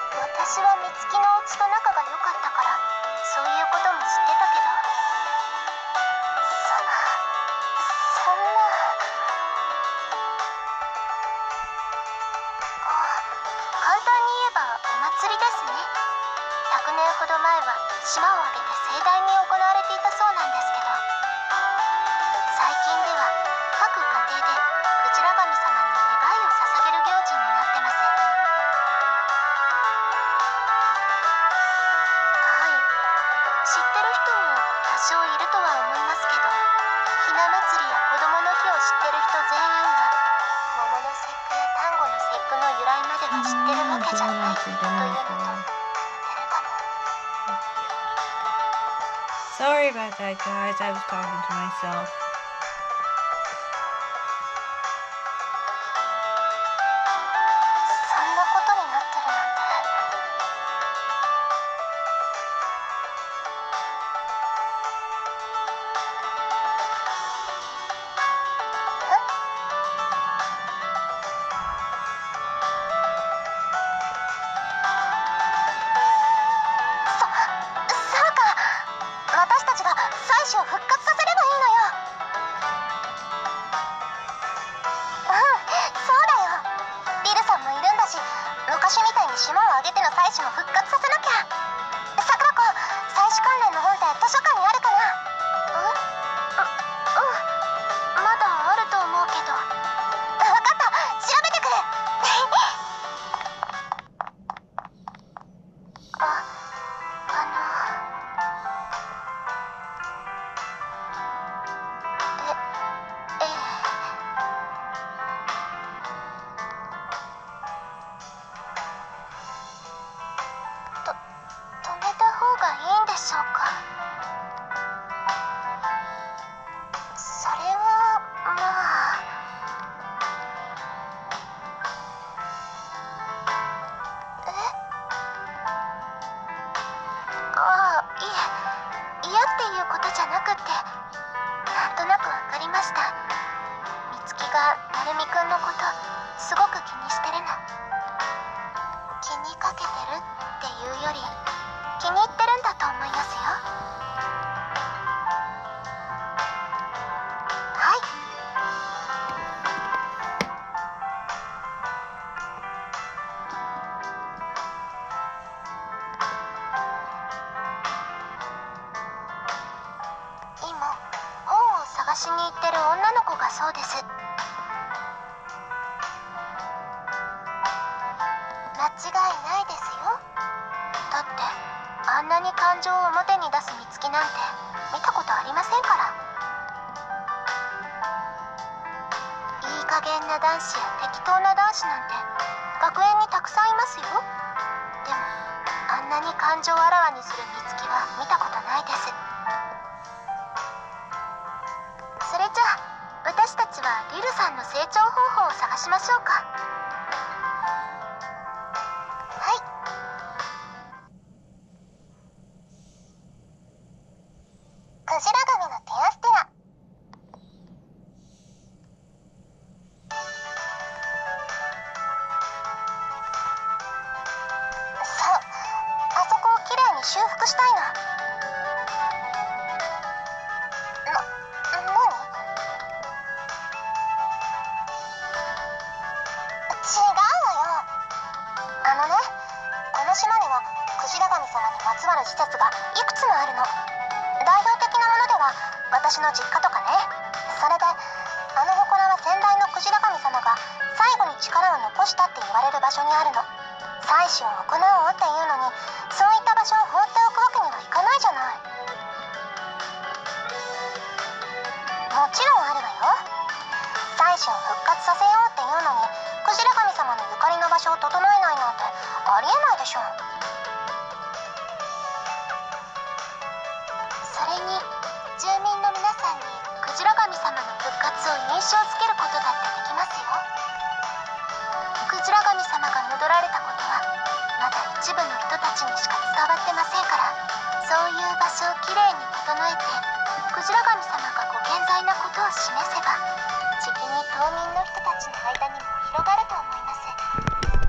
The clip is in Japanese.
私は美月のお家と仲が良かったからそういうことも知ってたけど、そんな。簡単に言えばお祭りですね。100年ほど前は島を挙げて盛大に行われていたそうなんですけど、最近では各家庭でクジラ神様に願いを捧げる行事になってます。はい、知ってる人も多少いるとは思いますけど、ひな祭りや子供の日を知ってる人全員が桃の節句や端午の節句の由来までは知ってるわけじゃないというのと似てるかも。 Sorry about that, guys. I was talking to myself. そんなことになってるなんて。そうか。私たちが祭祀を復活させればいいのよ。そうだよ。リルさんもいるんだし、昔みたいに島を挙げての祭祀も復活させなきゃ。桜子、祭祀関連の本って図書館にあるかな？まだあると思うけど。分かった、調べてくる。ええ。止めた方がいいんでしょうか。それはまあ。いえ、嫌っていうことじゃなくって、なんとなくわかりました。美月が成美くんのことすごく気にしてるの。気にかけてるっていうより気に入ってるんだと思いますよ。はい。今本を探しに行ってる女の子がそうです。間違いないですよ。だってあんなに感情を表に出す美月なんて見たことありませんから。いい加減な男子や適当な男子なんて学園にたくさんいますよ。でもあんなに感情をあらわにする美月は見たことないです。それじゃあ私たちはリルさんの成長方法を探しましょうか。はい。クジラ神のテアステラ。そう、あそこをきれいに修復したいの。何？違うわよ。この島にはクジラ神様にまつわる施設がいくつもあるの。代表的なものでは私の実家とかね。それであの祠は先代のクジラ神様が最後に力を残したって言われる場所にあるの。祭祀を行おうっていうのにそういった場所を放っておくわけにはいかないじゃない。もちろんあるわよ。祭祀を復活させようっていうのにクジラ神様のゆかりの場所を整えないなんてありえないでしょ。それに住民の皆さんにクジラ神様の復活を印象づけることだってできますよ。クジラ神様が戻られたことはまだ一部の人たちにしか伝わってませんから、そういう場所をきれいに整えてクジラ神様がご健在なことを示せば、じきに島民の人たちの間にも広がる